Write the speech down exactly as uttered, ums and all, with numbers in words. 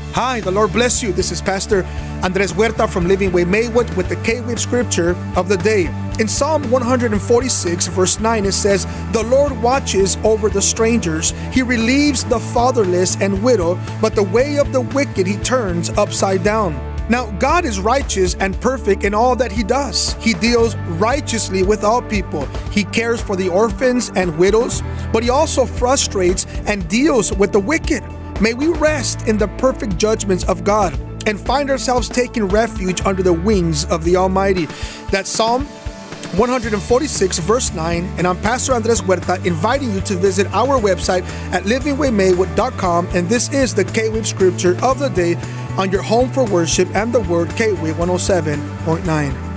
Hi, the Lord bless you. This is Pastor Andres Huerta from Living Way Maywood with the K-Wave Scripture of the day. In Psalm one forty-six, verse nine, it says, "The Lord watches over the strangers. He relieves the fatherless and widow, but the way of the wicked he turns upside down." Now, God is righteous and perfect in all that he does. He deals righteously with all people. He cares for the orphans and widows, but he also frustrates and deals with the wicked. May we rest in the perfect judgments of God and find ourselves taking refuge under the wings of the Almighty. That's Psalm one forty-six, verse nine, and I'm Pastor Andres Huerta, inviting you to visit our website at living way maywood dot com, and this is the K-Wave Scripture of the day on your home for worship and the Word, K-Wave one oh seven point nine.